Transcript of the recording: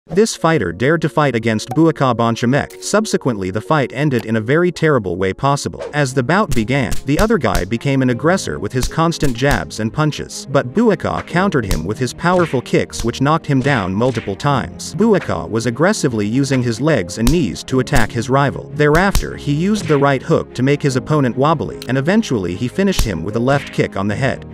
This fighter dared to fight against Buakaw Banchamek. Subsequently, the fight ended in a very terrible way possible. As the bout began, the other guy became an aggressor with his constant jabs and punches. But Buakaw countered him with his powerful kicks, which knocked him down multiple times. Buakaw was aggressively using his legs and knees to attack his rival. Thereafter, he used the right hook to make his opponent wobbly, and eventually he finished him with a left kick on the head.